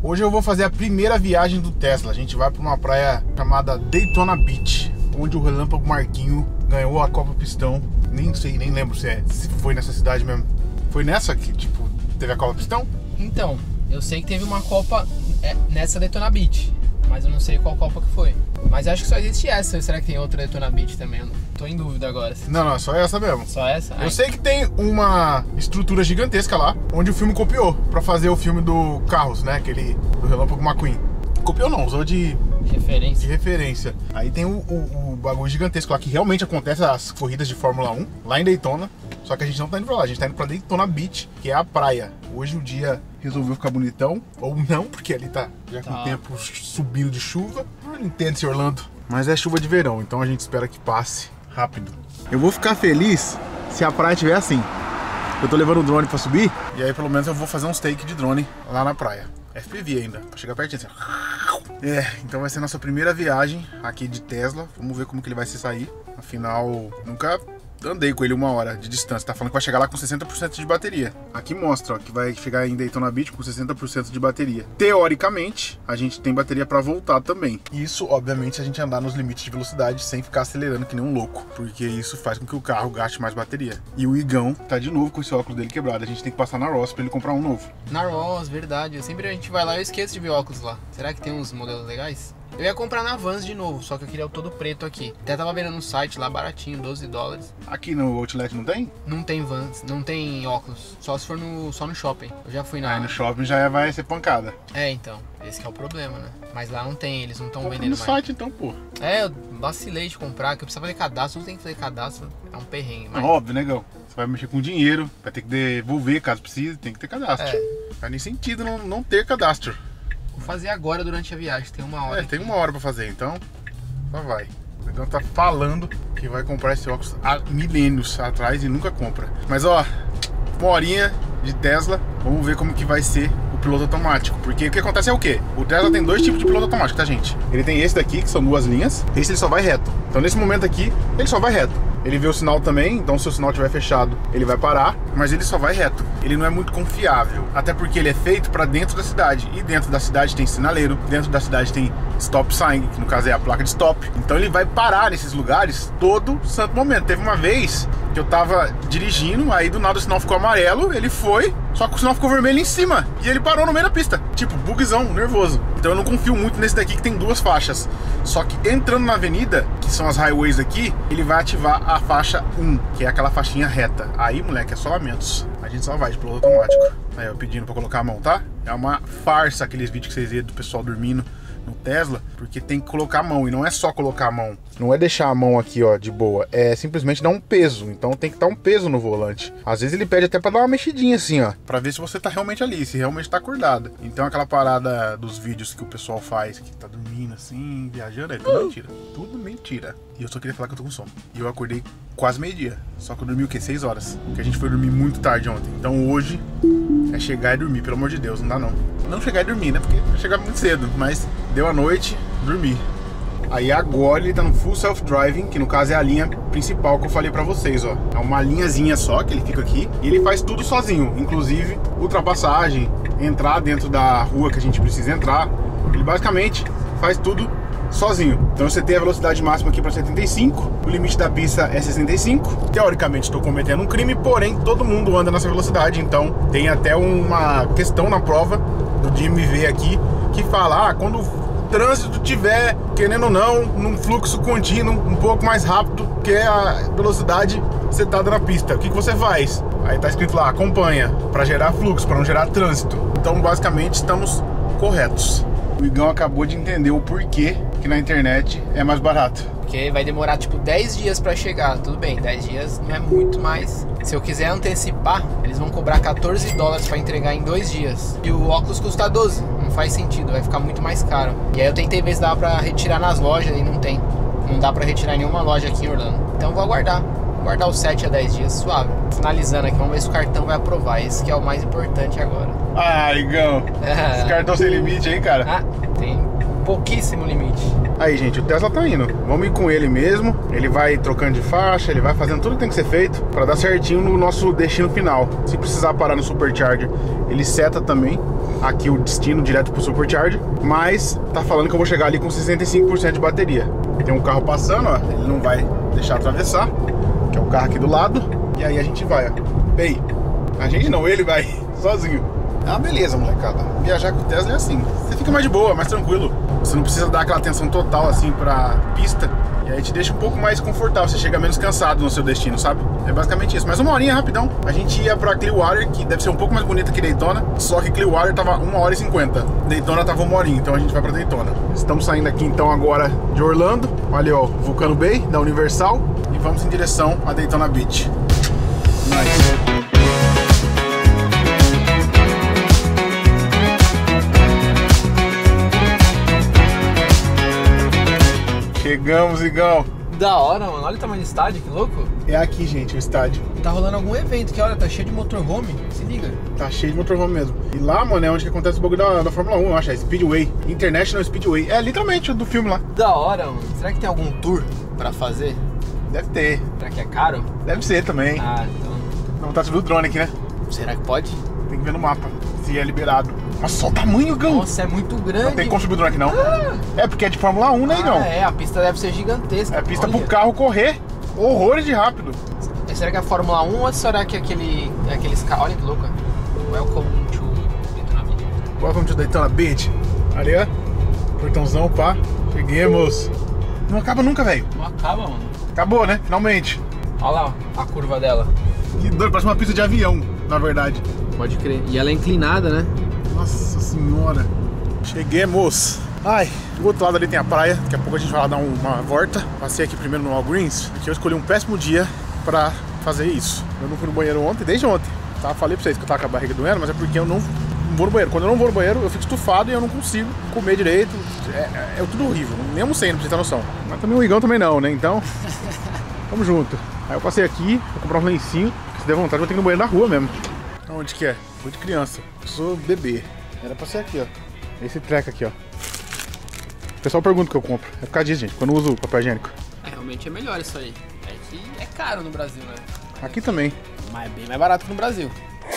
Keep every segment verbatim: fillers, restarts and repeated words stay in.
Hoje eu vou fazer a primeira viagem do Tesla. A gente vai para uma praia chamada Daytona Beach, onde o Relâmpago Marquinho ganhou a Copa Pistão. Nem sei, nem lembro se, é, se foi nessa cidade mesmo. Foi nessa que, tipo, teve a Copa Pistão? Então, eu sei que teve uma Copa nessa Daytona Beach, mas eu não sei qual Copa que foi. Mas acho que só existe essa. Será que tem outra Daytona Beach também? Eu não tô em dúvida agora. Não, não, é só essa mesmo. Só essa? Eu Ai. sei que tem uma estrutura gigantesca lá, onde o filme copiou pra fazer o filme do Carros, né? Aquele do Relâmpago McQueen. Copiou não, usou de referência. de referência. Aí tem o, o, o bagulho gigantesco lá, que realmente acontece as corridas de Fórmula um, lá em Daytona. Só que a gente não tá indo pra lá, a gente tá indo pra Daytona Beach, que é a praia. Hoje o dia resolveu ficar bonitão, ou não, porque ali tá já com tá. o tempo subindo de chuva. Eu não entendo esse Orlando, mas é chuva de verão, então a gente espera que passe rápido. Eu vou ficar feliz se a praia estiver assim. Eu tô levando o drone pra subir, e aí pelo menos eu vou fazer uns take de drone lá na praia. F P V ainda, pra chegar pertinho assim. É, então vai ser a nossa primeira viagem aqui de Tesla. Vamos ver como que ele vai se sair. Afinal, nunca andei com ele uma hora de distância. Tá falando que vai chegar lá com sessenta por cento de bateria. Aqui mostra, ó, que vai chegar em Daytona Beach com sessenta por cento de bateria. Teoricamente, a gente tem bateria pra voltar também. Isso, obviamente, se a gente andar nos limites de velocidade sem ficar acelerando que nem um louco. Porque isso faz com que o carro gaste mais bateria. E o Igão tá de novo com esse óculos dele quebrado. A gente tem que passar na Ross pra ele comprar um novo. Na Ross, verdade. Sempre a gente vai lá e eu esqueço de ver óculos lá. Será que tem uns modelos legais? Eu ia comprar na Vans de novo, só que eu queria o todo preto aqui. Até tava vendo no site lá baratinho, doze dólares. Aqui no Outlet não tem? Não tem Vans, não tem óculos. Só se for no, só no shopping. Eu já fui na... Aí no shopping já vai ser pancada. É, então. Esse que é o problema, né? Mas lá não tem, eles não estão vendendo no mais. site então, pô. É, eu vacilei de comprar, que eu precisava fazer cadastro. Não tem que fazer cadastro, é um perrengue. Mas... Óbvio, negão. Você vai mexer com dinheiro, vai ter que devolver caso precise, tem que ter cadastro. É. Não faz nem sentido não, não ter cadastro. Vou fazer agora durante a viagem, tem uma hora. É, tem uma hora pra fazer, então só vai. O Igão tá falando que vai comprar esse óculos há milênios atrás e nunca compra. Mas ó, uma horinha de Tesla, vamos ver como que vai ser o piloto automático. Porque o que acontece é o quê? O Tesla tem dois tipos de piloto automático, tá, gente? Ele tem esse daqui, que são duas linhas. Esse ele só vai reto. Então nesse momento aqui, ele só vai reto. Ele vê o sinal também, então se o sinal estiver fechado, ele vai parar, mas ele só vai reto. Ele não é muito confiável, até porque ele é feito para dentro da cidade. E dentro da cidade tem sinaleiro, dentro da cidade tem stop sign, que no caso é a placa de stop. Então ele vai parar nesses lugares todo santo momento. Teve uma vez que eu tava dirigindo, aí do nada o sinal ficou amarelo, ele foi, só que o sinal ficou vermelho em cima. E ele parou no meio da pista, tipo, bugzão, nervoso. Então eu não confio muito nesse daqui que tem duas faixas. Só que entrando na avenida, que são as highways aqui, ele vai ativar a faixa um, que é aquela faixinha reta. Aí, moleque, é só lamentos. A gente só vai de piloto automático. Aí eu pedindo pra colocar a mão, tá? É uma farsa aqueles vídeos que vocês viram do pessoal dormindo no Tesla, porque tem que colocar a mão, e não é só colocar a mão. Não é deixar a mão aqui, ó, de boa, é simplesmente dar um peso. Então tem que dar um peso no volante. Às vezes ele pede até pra dar uma mexidinha assim, ó, pra ver se você tá realmente ali, se realmente tá acordado. Então aquela parada dos vídeos que o pessoal faz, que tá dormindo assim, viajando, é tudo mentira. Tudo mentira. E eu só queria falar que eu tô com sono. E eu acordei quase meio-dia. Só que eu dormi o quê? seis horas. Porque a gente foi dormir muito tarde ontem. Então hoje é chegar e dormir, pelo amor de Deus, não dá não. Não chegar e dormir, né? Porque vai chegar muito cedo. Mas deu a noite, dormi. Aí agora ele tá no Full Self-Driving, que no caso é a linha principal que eu falei pra vocês, ó. É uma linhazinha só que ele fica aqui. E ele faz tudo sozinho, inclusive ultrapassagem, entrar dentro da rua que a gente precisa entrar. Ele basicamente faz tudo sozinho. Então você tem a velocidade máxima aqui para setenta e cinco, o limite da pista é sessenta e cinco. Teoricamente estou cometendo um crime, porém todo mundo anda nessa velocidade. Então tem até uma questão na prova do D M V aqui que fala, ah, quando o trânsito tiver, querendo ou não, num fluxo contínuo um pouco mais rápido que a velocidade setada na pista, o que, que você faz? Aí tá escrito lá, acompanha, para gerar fluxo, para não gerar trânsito. Então basicamente estamos corretos. O Igão acabou de entender o porquê que na internet é mais barato. Porque vai demorar tipo dez dias pra chegar. Tudo bem, dez dias não é muito, mas se eu quiser antecipar, eles vão cobrar quatorze dólares pra entregar em dois dias. E o óculos custa doze. Não faz sentido, vai ficar muito mais caro. E aí eu tentei ver se dava pra retirar nas lojas e não tem. Não dá pra retirar em nenhuma loja aqui em Orlando. Então eu vou aguardar. Vou aguardar os sete a dez dias, suave. Finalizando aqui, vamos ver se o cartão vai aprovar. Esse que é o mais importante agora. Ah, Igão. Esse cartão sem limite aí, cara. Ah, tem Pouquíssimo limite. Aí, gente, o Tesla tá indo. Vamos ir com ele mesmo. Ele vai trocando de faixa, ele vai fazendo tudo que tem que ser feito pra dar certinho no nosso destino final. Se precisar parar no Supercharger, ele seta também aqui o destino direto pro Supercharger. Mas tá falando que eu vou chegar ali com sessenta e cinco por cento de bateria. Tem um carro passando, ó. Ele não vai deixar atravessar, que é o carro aqui do lado. E aí a gente vai, ó. Bem, a gente não, ele vai sozinho. Ah, beleza, molecada. Viajar com o Tesla é assim. Você fica mais de boa, mais tranquilo. Você não precisa dar aquela atenção total assim pra pista. E aí te deixa um pouco mais confortável. Você chega menos cansado no seu destino, sabe? É basicamente isso. Mas uma horinha rapidão. A gente ia pra Clearwater, que deve ser um pouco mais bonita que Daytona. Só que Clearwater tava uma hora e cinquenta. Daytona tava uma horinha, então a gente vai pra Daytona. Estamos saindo aqui então agora de Orlando. Olha, ó, Vulcano Bay, da Universal. E vamos em direção a Daytona Beach. Nice. Chegamos, Igão. Da hora, mano. Olha o tamanho do estádio, que louco. É aqui, gente, o estádio. Tá rolando algum evento que, olha, tá cheio de motorhome. Se liga. Tá cheio de motorhome mesmo. E lá, mano, é onde que acontece o bagulho da, da Fórmula um, eu acho. É Speedway. International Speedway. É literalmente o do filme lá. Da hora, mano. Será que tem algum tour pra fazer? Deve ter. Será que é caro? Deve ser também. Ah, então... Não tá subindo o drone aqui, né? Será que pode? Tem que ver no mapa se é liberado. Nossa, só o tamanho, Igão. Nossa, é muito grande. Não tem como subir o drone aqui, não. Ah. É porque é de Fórmula um, né, Igão? Ah, é. A pista deve ser gigantesca. É a pista Olha. pro carro correr. Horrores de rápido. Será que é a Fórmula um ou será que é aquele, aqueles carros... Olha que louca. Welcome to Daytona Beach. Welcome to Daytona Beach. Ali, ó. Portãozão, pá. Cheguemos. Não acaba nunca, velho. Não acaba, mano. Acabou, né? Finalmente. Olha lá a curva dela. Que doido, parece uma pista de avião, na verdade. Pode crer. E ela é inclinada, né? Nossa senhora. Cheguemos. Ai, do outro lado ali tem a praia. Daqui a pouco a gente vai lá dar uma volta. Passei aqui primeiro no Walgreens, porque eu escolhi um péssimo dia pra fazer isso. Eu não fui no banheiro ontem, desde ontem. Tá? Falei pra vocês que eu tava com a barriga doendo, mas é porque eu não vou no banheiro. Quando eu não vou no banheiro, eu fico estufado e eu não consigo comer direito. É, é, é tudo horrível. Nem almocei, não precisa ter noção. Mas também o Igão também não, né? Então, tamo junto. Aí eu passei aqui, vou comprar um lencinho. Se der vontade, eu vou ter que ir no banheiro na rua mesmo. Onde que é? Vou de criança. Eu sou bebê. Era pra ser aqui, ó. Esse treco aqui, ó. O pessoal pergunta o que eu compro. É por causa disso, gente. Quando eu uso papel higiênico. É, realmente é melhor isso aí. É que é caro no Brasil, né? Aqui também. Mas é bem mais barato que no Brasil.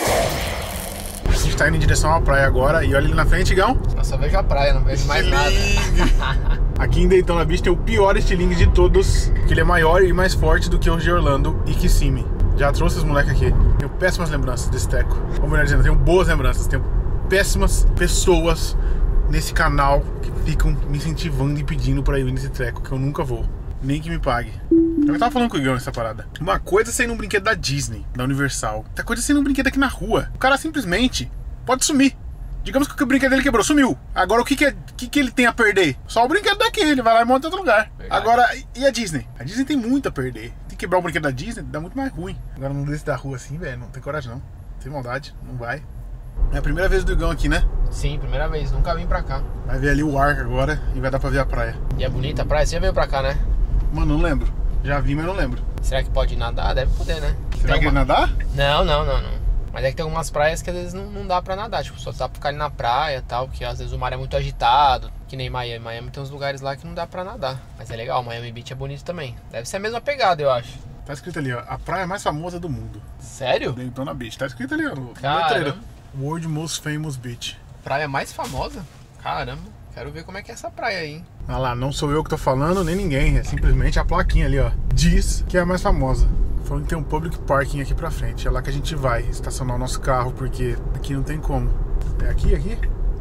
A gente tá indo em direção à praia agora. E olha ali na frente, Igão. Eu só vejo a praia, não vejo mais nada. Aqui em Daytona Beach tem o pior estilingue de todos. Que ele é maior e mais forte do que o de Orlando e Kissimmee. Já trouxe os moleques aqui. Tenho péssimas lembranças desse teco. Ou melhor dizendo, tenho boas lembranças. Tenho péssimas pessoas nesse canal que ficam me incentivando e pedindo pra ir nesse treco, que eu nunca vou. Nem que me pague. Eu tava falando com o Igão nessa parada. Uma coisa é sair num brinquedo da Disney, da Universal. Outra coisa é sair num brinquedo aqui na rua. O cara simplesmente pode sumir. Digamos que o brinquedo dele quebrou, sumiu. Agora o que que, é, que que ele tem a perder? Só o brinquedo daqui, ele vai lá e monta em outro lugar. Verdade. Agora, e a Disney? A Disney tem muito a perder. Tem que quebrar o brinquedo da Disney, dá muito mais ruim. Agora não desce da rua assim, velho, não tem coragem não. Sem maldade, não vai. É a primeira vez do Igão aqui, né? Sim, primeira vez, nunca vim pra cá. Vai ver ali o Arco agora e vai dar pra ver a praia. E é bonita a praia? Você já veio pra cá, né? Mano, não lembro. Já vi, mas não lembro. Será que pode nadar? Deve poder, né? Será que uma... nadar? Não, não, não, não. Mas é que tem algumas praias que às vezes não, não dá pra nadar. Tipo, só dá pra ficar ali na praia e tal, porque às vezes o mar é muito agitado. Que nem Miami. Miami tem uns lugares lá que não dá pra nadar. Mas é legal, Miami Beach é bonito também. Deve ser a mesma pegada, eu acho. Tá escrito ali, ó, a praia mais famosa do mundo. Sério? Daytona Beach. Tá escrito ali, ó, no letreiro. World Most Famous Beach. Praia mais famosa? Caramba, quero ver como é que é essa praia aí, hein? Ah lá, não sou eu que tô falando, nem ninguém. É simplesmente a plaquinha ali, ó. Diz que é a mais famosa. Falando que tem um public parking aqui pra frente. É lá que a gente vai estacionar o nosso carro, porque aqui não tem como. É aqui, aqui?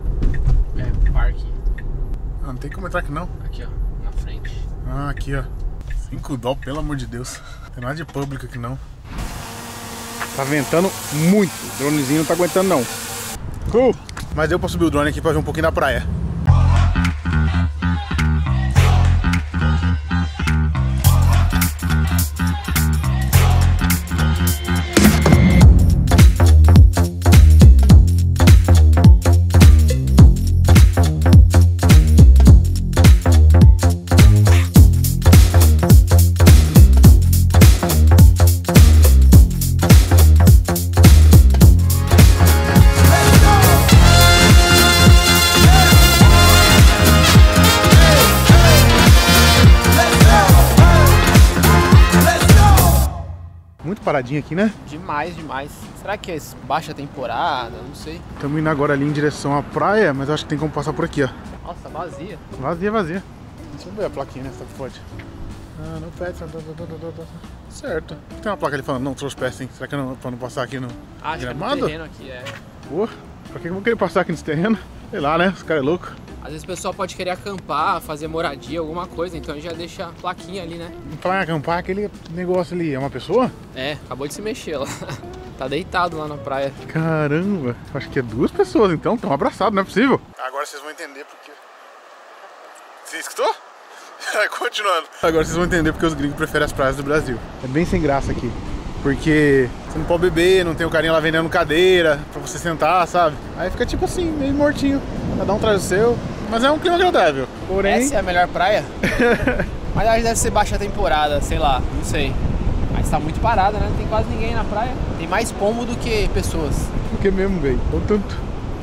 É, parking. Ah, não tem como entrar aqui não. Aqui, ó, na frente. Ah, aqui, ó. Cinco dó, pelo amor de Deus. Não tem nada de público aqui não. Tá ventando muito. O dronezinho não tá aguentando não. Uh, mas deu pra subir o drone aqui pra ver um pouquinho da praia. muito paradinho aqui, né? Demais, demais. Será que é baixa temporada? Não sei. Estamos indo agora ali em direção à praia, mas eu acho que tem como passar por aqui, ó. Nossa, vazia. Vazia, vazia. Deixa eu ver a plaquinha, né? Se pode. Ah, não pede. Certo. Tem uma placa ali falando, não trespassing. Será que é não, pra não passar aqui no Acho gramado? que é no terreno aqui, é. Pô, pra que eu vou querer passar aqui nesse terreno? Sei lá, né? Os caras é louco. Às vezes o pessoal pode querer acampar, fazer moradia, alguma coisa, então já deixa a plaquinha ali, né? Não falar em acampar, aquele negócio ali é uma pessoa? É, acabou de se mexer lá. Tá deitado lá na praia. Caramba, acho que é duas pessoas então, estão abraçados, não é possível. Agora vocês vão entender porque... Você escutou? Continuando. Agora vocês vão entender porque os gringos preferem as praias do Brasil. É bem sem graça aqui. Porque você não pode beber, não tem o carinha lá vendendo cadeira pra você sentar, sabe? Aí fica tipo assim, meio mortinho. Cada um traz o seu. Mas é um clima agradável. Porém... Essa é a melhor praia? Mas acho que deve ser baixa temporada, sei lá, não sei. Mas tá muito parada, né? Não tem quase ninguém na praia. Tem mais pombo do que pessoas. Por que mesmo, velho? Ou tanto.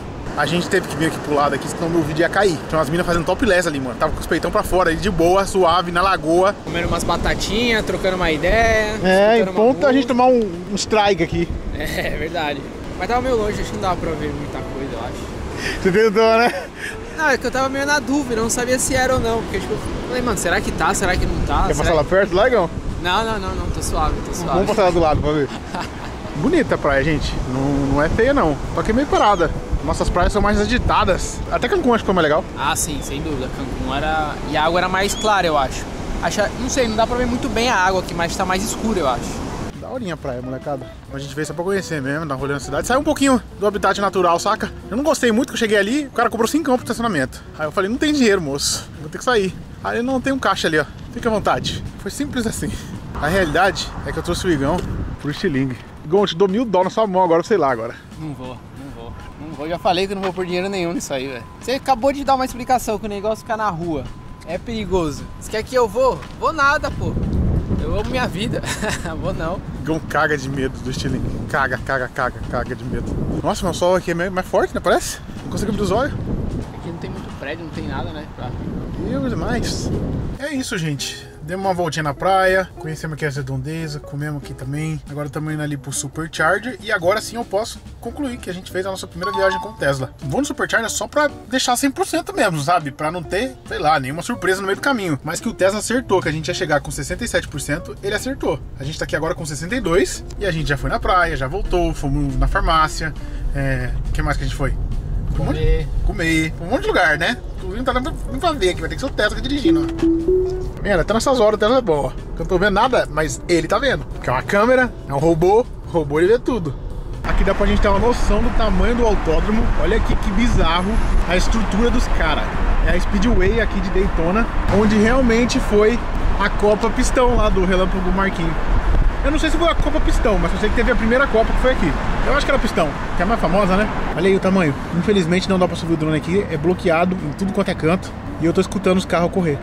A gente teve que vir aqui pro lado aqui, senão meu vídeo ia cair. Tinha umas minas fazendo topless ali, mano. Tava com os peitão pra fora, aí de boa, suave, na lagoa. Comendo umas batatinhas, trocando uma ideia. É, em ponto a gente tomar um, um strike aqui. É, é verdade. Mas tava meio longe, acho que não dava pra ver muita coisa, eu acho. Você tentou, né? Não, é que eu tava meio na dúvida, não sabia se era ou não. Porque tipo, eu falei, mano, será que tá? Será que não tá? Quer será passar lá que... perto, Legão? Não, não, não, não, tô suave, tô suave. Vamos passar lá do lado pra ver. Bonita a praia, gente. Não, não é feia, não. Só que é meio parada. Nossas praias são mais agitadas. Até Cancún acho que foi mais legal. Ah, sim, sem dúvida. Cancún era... E a água era mais clara, eu acho. acho. Não sei, não dá pra ver muito bem a água aqui, mas tá mais escura, eu acho. Daorinha a praia, molecada. A gente veio só pra conhecer mesmo, dar um rolê na cidade. Saiu um pouquinho do habitat natural, saca? Eu não gostei muito, que eu cheguei ali, o cara cobrou cinco pro estacionamento. Aí eu falei, não tem dinheiro, moço. Vou ter que sair. Aí não tem um caixa ali, ó. Fica à vontade. Foi simples assim. A realidade é que eu trouxe o Igão pro estilingue. Igão, eu te dou mil dólares na sua mão agora, sei lá agora. Não vou, não vou. Não vou, já falei que eu não vou por dinheiro nenhum nisso aí, velho. Você acabou de dar uma explicação que o negócio ficar na rua é perigoso. Você quer que eu vou? Vou nada, pô. Eu amo minha vida. Vou não. Igão caga de medo do estilingue. Caga, caga, caga, caga de medo. Nossa, meu sol aqui é mais forte, né? Parece? Não consigo abrir os olhos. Aqui não tem muito prédio, não tem nada, né? Pra... Deus demais. É isso, gente. Demos uma voltinha na praia, conhecemos aqui a redondeza, comemos aqui também. Agora estamos indo ali pro Supercharger e agora sim eu posso concluir que a gente fez a nossa primeira viagem com o Tesla. Vou no Supercharger só pra deixar cem por cento mesmo, sabe? Pra não ter, sei lá, nenhuma surpresa no meio do caminho. Mas que o Tesla acertou, que a gente ia chegar com sessenta e sete por cento, ele acertou. A gente tá aqui agora com sessenta e dois por cento e a gente já foi na praia, já voltou, fomos na farmácia. É... O que mais que a gente foi? Comer. Comer. Um monte de lugar, né? Não tá dando pra ver aqui, vai ter que ser o Tesla aqui dirigindo, ó. Mano, até nessas horas o Tesla é bom, ó. Eu não tô vendo nada, mas ele tá vendo. Porque é uma câmera, é um robô, o robô ele vê tudo. Aqui dá pra gente ter uma noção do tamanho do autódromo. Olha aqui que bizarro a estrutura dos caras. É a Speedway aqui de Daytona, onde realmente foi a Copa Pistão lá do Relâmpago Marquinhos. Eu não sei se foi a Copa Pistão, mas eu sei que teve a primeira Copa que foi aqui. Eu acho que era Pistão, que é a mais famosa, né? Olha aí o tamanho. Infelizmente não dá pra subir o drone aqui, é bloqueado em tudo quanto é canto. E eu tô escutando os carros correr.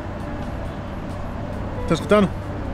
Tá escutando?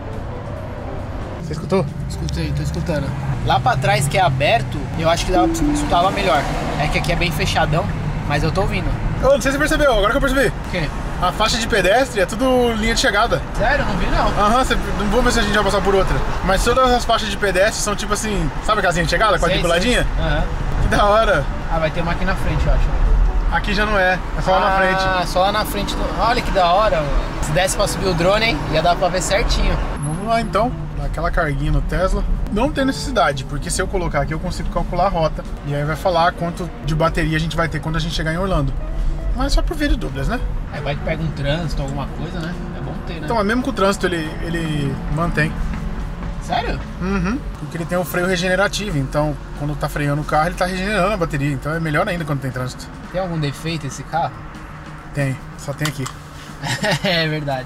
Você escutou? Escutei, tô escutando. Lá pra trás, que é aberto, eu acho que dava pra escutar melhor. É que aqui é bem fechadão, mas eu tô ouvindo. Eu não sei se você percebeu, agora que eu percebi. O quê? A faixa de pedestre é tudo linha de chegada. Sério? Não vi não. Aham, uhum, não vou ver se a gente vai passar por outra. Mas todas as faixas de pedestre são tipo assim, sabe a casinha de chegada, quadriculadinha? Aham. Que da hora. Ah, vai ter uma aqui na frente, eu acho. Aqui já não é, é só ah, lá na frente. Ah, só lá na frente. Do... Olha que da hora, mano. Se desse pra subir o drone, hein, ia dar pra ver certinho. Vamos lá então, dar aquela carguinha no Tesla. Não tem necessidade, porque se eu colocar aqui eu consigo calcular a rota. E aí vai falar quanto de bateria a gente vai ter quando a gente chegar em Orlando. Mas só por via de dúvidas, né? Aí vai que pega um trânsito, alguma coisa, né? É bom ter, né? Então, mesmo com o trânsito ele, ele mantém. Sério? Uhum. Porque ele tem um freio regenerativo, então quando tá freando o carro ele tá regenerando a bateria. Então é melhor ainda quando tem trânsito. Tem algum defeito esse carro? Tem, só tem aqui. É verdade.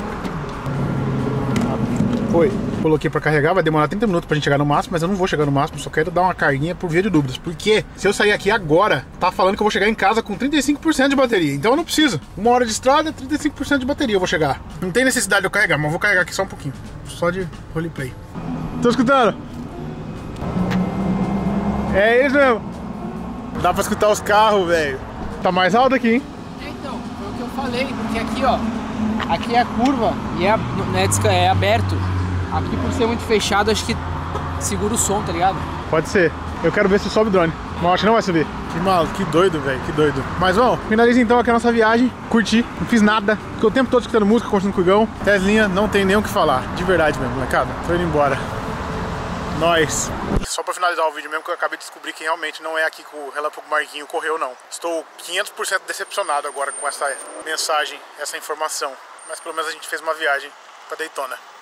Foi. Coloquei pra carregar, vai demorar trinta minutos pra gente chegar no máximo, mas eu não vou chegar no máximo, só quero dar uma carguinha por via de dúvidas. Porque se eu sair aqui agora, tá falando que eu vou chegar em casa com trinta e cinco por cento de bateria. Então eu não preciso. Uma hora de estrada, trinta e cinco por cento de bateria eu vou chegar. Não tem necessidade de eu carregar, mas eu vou carregar aqui só um pouquinho. Só de roleplay. Tô escutando? É isso mesmo. Dá pra escutar os carros, velho. Tá mais alto aqui, hein? É, então, foi o que eu falei, porque aqui, ó, aqui é a curva e é, né, é aberto. Aqui por ser muito fechado, acho que segura o som, tá ligado? Pode ser. Eu quero ver se sobe o drone. Mas acho que não vai subir. Que mal, que doido, velho, que doido. Mas bom, finaliza então aqui a nossa viagem. Curti, não fiz nada. Fiquei o tempo todo escutando música, conversando com o Igão. Teslinha, não tem nem o que falar. De verdade mesmo, molecada. Tô indo embora. Nós. Só pra finalizar o vídeo mesmo, que eu acabei de descobrir que realmente não é aqui que o Relâmpago Marquinho correu, não. Estou quinhentos por cento decepcionado agora com essa mensagem, essa informação. Mas pelo menos a gente fez uma viagem pra Daytona.